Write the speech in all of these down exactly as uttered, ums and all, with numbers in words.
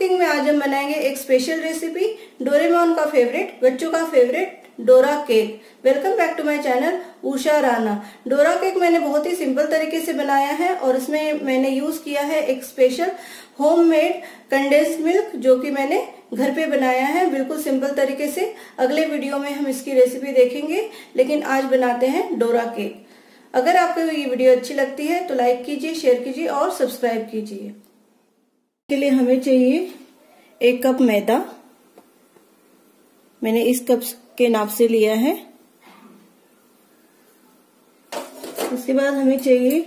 Cooking में आज हम बनाएंगे एक स्पेशल रेसिपी, डोरेमोन का फेवरेट, बच्चों का favourite Dora cake. Welcome back to my channel Usha Rana. Dora cake मैंने बहुत ही सिंपल तरीके से बनाया है और इसमें मैंने यूज किया है एक स्पेशल होममेड कंडेंस्ड मिल्क, जो कि मैंने घर पे बनाया है बिल्कुल सिंपल तरीके से। अगले वीडियो में हम इसकी रेसिपी देखेंगे, लेकिन आज बनाते हैं डोरा केक। अगर आपको ये वीडियो अच्छी लगती है तो लाइक कीजिए, शेयर कीजिए और सब्सक्राइब कीजिए। के लिए हमें चाहिए एक कप मैदा, मैंने इस कप के नाप से लिया है। उसके बाद हमें चाहिए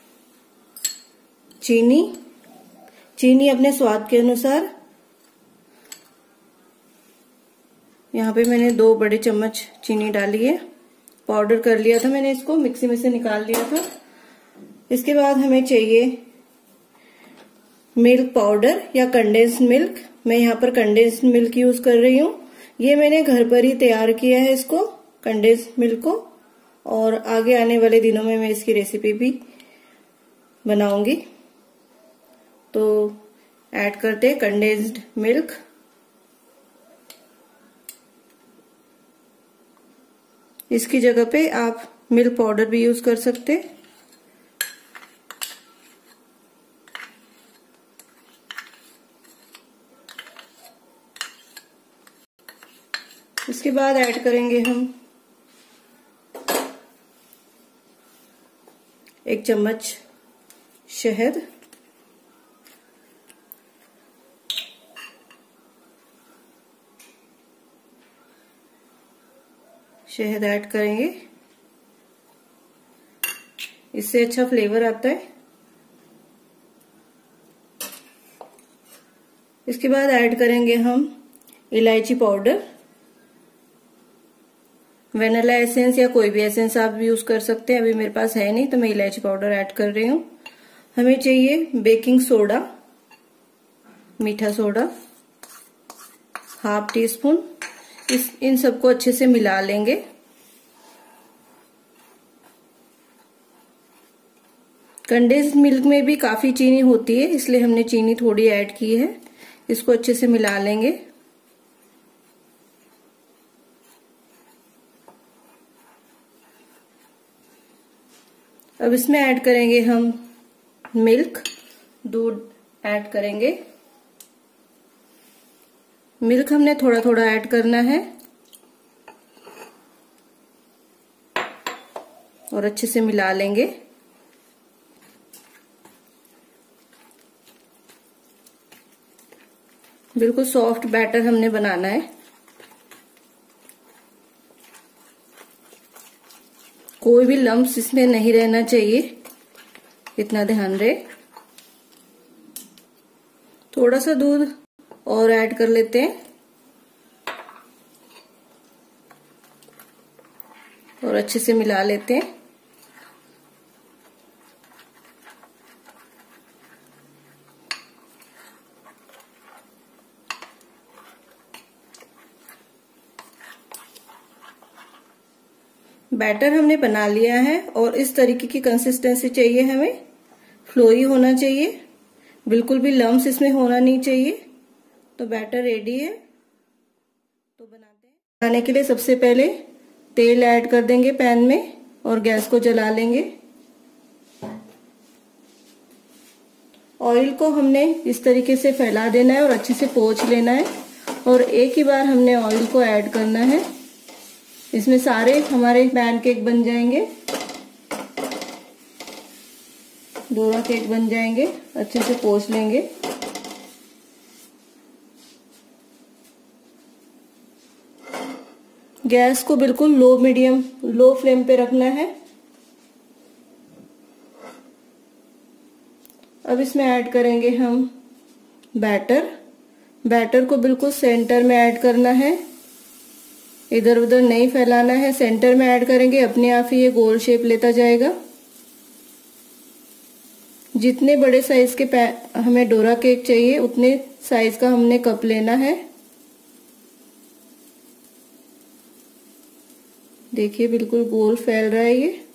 चीनी, चीनी अपने स्वाद के अनुसार। यहाँ पे मैंने दो बड़े चम्मच चीनी डाली है, पाउडर कर लिया था मैंने, इसको मिक्सी में से निकाल लिया था। इसके बाद हमें चाहिए मिल्क पाउडर या कंडेंस्ड मिल्क। मैं यहाँ पर कंडेंस्ड मिल्क यूज कर रही हूँ। ये मैंने घर पर ही तैयार किया है इसको, कंडेंस्ड मिल्क को, और आगे आने वाले दिनों में मैं इसकी रेसिपी भी बनाऊंगी। तो ऐड करते हैं कंडेंस्ड मिल्क। इसकी जगह पे आप मिल्क पाउडर भी यूज कर सकते हैं। इसके बाद ऐड करेंगे हम एक चम्मच शहद, शहद ऐड करेंगे, इससे अच्छा फ्लेवर आता है। इसके बाद ऐड करेंगे हम इलायची पाउडर, वेनिला एसेंस या कोई भी एसेंस आप यूज कर सकते हैं। अभी मेरे पास है नहीं तो मैं इलायची पाउडर ऐड कर रही हूँ। हमें चाहिए बेकिंग सोडा, मीठा सोडा हाफ टी स्पून। इस इन सबको अच्छे से मिला लेंगे। कंडेंस्ड मिल्क में भी काफी चीनी होती है, इसलिए हमने चीनी थोड़ी ऐड की है। इसको अच्छे से मिला लेंगे। अब इसमें ऐड करेंगे हम मिल्क, दूध ऐड करेंगे। मिल्क हमने थोड़ा थोड़ा ऐड करना है और अच्छे से मिला लेंगे। बिल्कुल सॉफ्ट बैटर हमने बनाना है, कोई भी लम्प्स इसमें नहीं रहना चाहिए, इतना ध्यान रहे। थोड़ा सा दूध और ऐड कर लेते हैं और अच्छे से मिला लेते हैं। बैटर हमने बना लिया है और इस तरीके की कंसिस्टेंसी चाहिए हमें, फ्लोई होना चाहिए, बिल्कुल भी लम्स इसमें होना नहीं चाहिए। तो बैटर रेडी है, तो बनाते हैं। बनाने के लिए सबसे पहले तेल ऐड कर देंगे पैन में और गैस को जला लेंगे। ऑयल को हमने इस तरीके से फैला देना है और अच्छे से पोंछ लेना है और एक ही बार हमने ऑयल को ऐड करना है। इसमें सारे हमारे पैनकेक बन जाएंगे, डोरा केक बन जाएंगे। अच्छे से पोंछ लेंगे। गैस को बिल्कुल लो मीडियम लो फ्लेम पे रखना है। अब इसमें ऐड करेंगे हम बैटर। बैटर को बिल्कुल सेंटर में ऐड करना है, इधर उधर नहीं फैलाना है। सेंटर में ऐड करेंगे, अपने आप ही ये गोल शेप लेता जाएगा। जितने बड़े साइज के हमें डोरा केक चाहिए उतने साइज का हमने कप लेना है। देखिए बिल्कुल गोल फैल रहा है ये।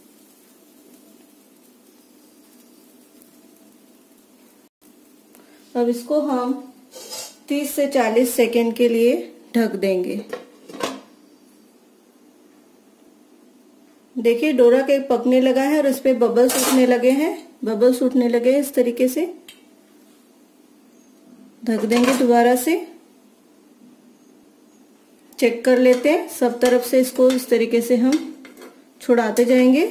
अब इसको हम तीस से चालीस सेकेंड के लिए ढक देंगे। देखिए डोरा केक पकने लगा है और इस पे बबल्स उठने लगे हैं, बबल्स उठने लगे हैं इस तरीके से। ढक देंगे दोबारा से, चेक कर लेते हैं सब तरफ से। इसको इस तरीके से हम छुड़ाते जाएंगे।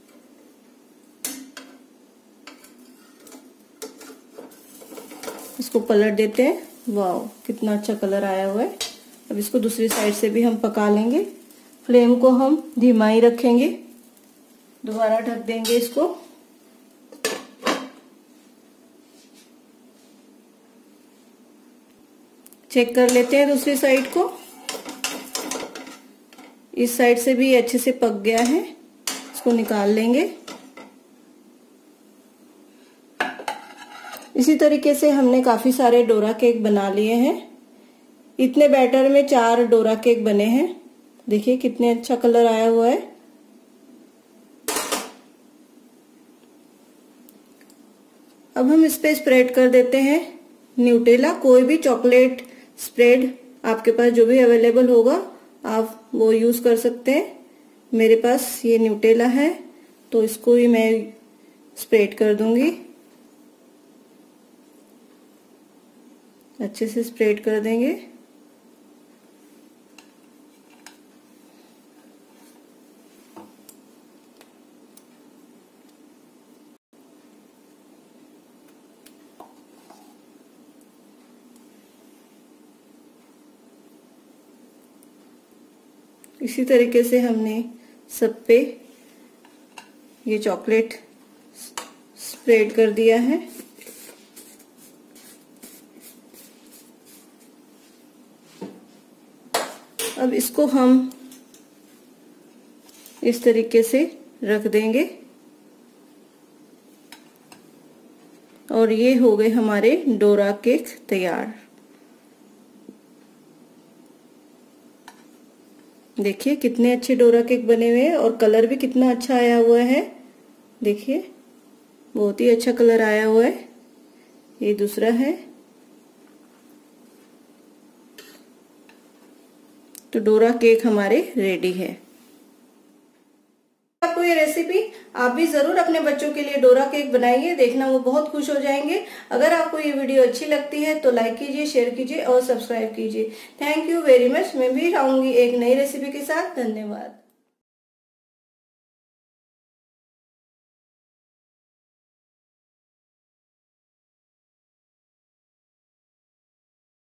इसको पलट देते हैं। वाह कितना अच्छा कलर आया हुआ है। अब इसको दूसरी साइड से भी हम पका लेंगे। फ्लेम को हम धीमा ही रखेंगे। दोबारा ढक देंगे इसको। चेक कर लेते हैं दूसरी साइड को। इस साइड से भी अच्छे से पक गया है। इसको निकाल लेंगे। इसी तरीके से हमने काफी सारे डोरा केक बना लिए हैं। इतने बैटर में चार डोरा केक बने हैं। देखिए कितने अच्छा कलर आया हुआ है। अब हम इस पे स्प्रेड कर देते हैं न्यूटेला। कोई भी चॉकलेट स्प्रेड आपके पास जो भी अवेलेबल होगा आप वो यूज कर सकते हैं। मेरे पास ये न्यूटेला है तो इसको ही मैं स्प्रेड कर दूंगी। अच्छे से स्प्रेड कर देंगे। इसी तरीके से हमने सब पे ये चॉकलेट स्प्रेड कर दिया है। अब इसको हम इस तरीके से रख देंगे और ये हो गए हमारे डोरा केक तैयार। देखिए कितने अच्छे डोरा केक बने हुए हैं और कलर भी कितना अच्छा आया हुआ है। देखिए बहुत ही अच्छा कलर आया हुआ है। ये दूसरा है। तो डोरा केक हमारे रेडी है। आपको ये रेसिपी आप भी जरूर अपने बच्चों के लिए डोरा केक बनाइए, देखना वो बहुत खुश हो जाएंगे। अगर आपको ये वीडियो अच्छी लगती है तो लाइक कीजिए, शेयर कीजिए और सब्सक्राइब कीजिए। Thank you very much. मैं भी आऊंगी एक नई रेसिपी के साथ। धन्यवाद।